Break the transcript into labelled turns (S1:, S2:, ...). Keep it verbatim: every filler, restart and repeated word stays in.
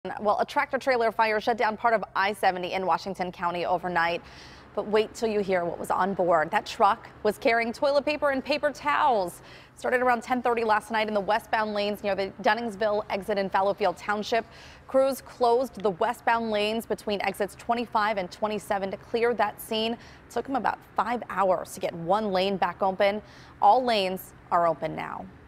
S1: Well, a tractor trailer fire shut down part of I seventy in Washington County overnight. But wait till you hear what was on board. That truck was carrying toilet paper and paper towels. Started around ten thirty last night in the westbound lanes near the Dunningsville exit in Fallowfield Township. Crews closed the westbound lanes between exits twenty-five and twenty-seven to clear that scene. It took them about five hours to get one lane back open. All lanes are open now.